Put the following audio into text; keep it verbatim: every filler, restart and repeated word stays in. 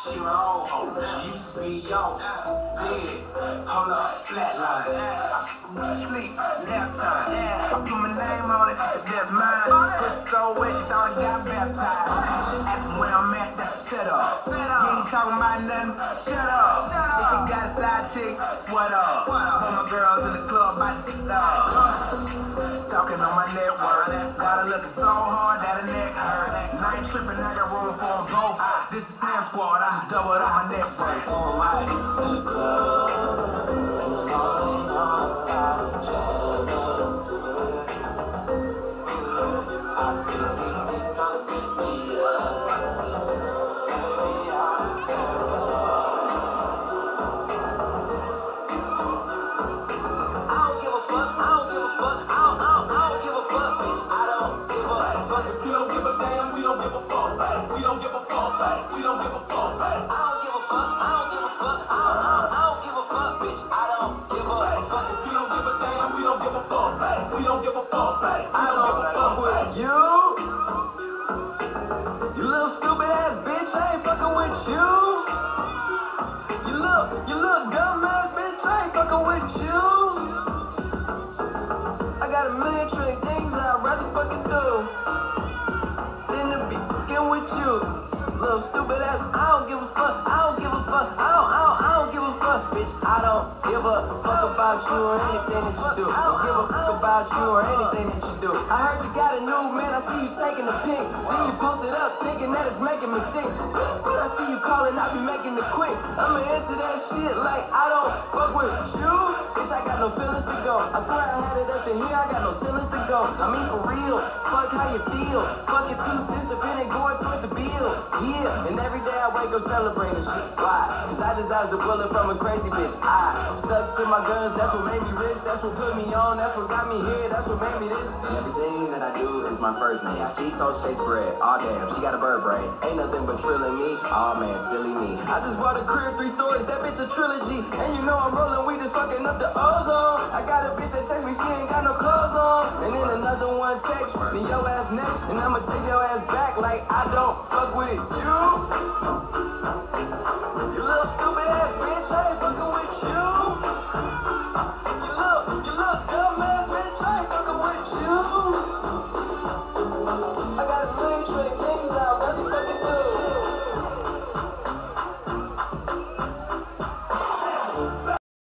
She roll, O G, be yo, dead, hold up, flatline. I sleep, left time. I put my name on it, that's mine. Pussy so wet, she thought I got baptized. Ask me where I'm at, that's a setup. You ain't talking about nothing, shut up. If you got a side chick, what up? All my girls in the club, I see love. Stalking on my network. Got her looking so hard that her neck hurt. And I ain't tripping, I got room for them both. This is Slam Squad, I just doubled up my net worth. Alright. To the club, and the morning on about each other. I think these niggas tryna set me up. Baby, I just parallel. I don't give a fuck, I don't give a fuck, I don't, I don't, I don't give a fuck, bitch. I don't give a fuck. If you don't give a damn, we don't give a fuck, baby. We don't give a fuck, baby. We don't give a fuck, baby. I don't give a fuck, I don't give a fuck, I don't, I don't, I don't give a fuck, bitch. I don't give a fuck. If you don't give a damn, we don't give a fuck, baby. We don't give a fuck, baby. I don't fuck with you. You little stupid ass bitch, I ain't fucking with you. You look, you look dumb ass bitch, I ain't fucking with you. I got a million trillion things I'd rather fucking do than to be fucking with you. Little stupid ass, I don't give a fuck, I don't give a fuck, I don't, I don't, I don't give a fuck, bitch. I don't give a fuck about you or anything that you do. I don't give a fuck about you or anything that you do. I heard you got a new man, I see you taking a pic. Then you post it up thinking that it's making me sick. I see you calling, I be making it quick. I'ma answer that shit like I don't fuck with you. Bitch, I got no feelings to go. I swear I had it up to here, I got no feelings to go. I mean for real, fuck how you feel. Fuck your two cents if it ain't going towards the bill. Yeah, and every day I wake up celebrating shit. Why? Cause I just dodged a bullet from a crazy bitch. I stuck to my guns, that's what made me rich. That's what put me on, that's what got me here. That's what made me this. And everything that I do is my first name. G Sauce chase bread. Aw damn, she got a bird brain. Ain't nothing but trilling me. Aw man, silly me. I just bought a crib, three stories, that bitch a trilogy. And you know I'm rolling, we just fucking up the ozone. I got a bitch that text me, she ain't got no clothes on. And then another one text me, yo ass next. And I'ma take your ass back like I don't fuck with you.